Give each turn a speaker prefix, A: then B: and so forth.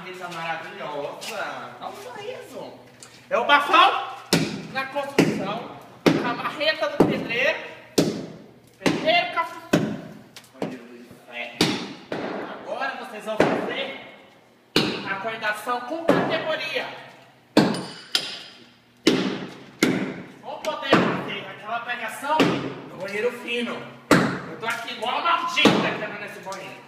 A: marreta maravilhosa. Dá um sorriso. É o bafão na construção, a marreta do pedreiro, pedreiro cafuçu. Agora vocês vão fazer a cordação com categoria. Vão poder fazer aquela pegação no banheiro fino. Eu tô aqui igual uma maldita aqui nesse banheiro.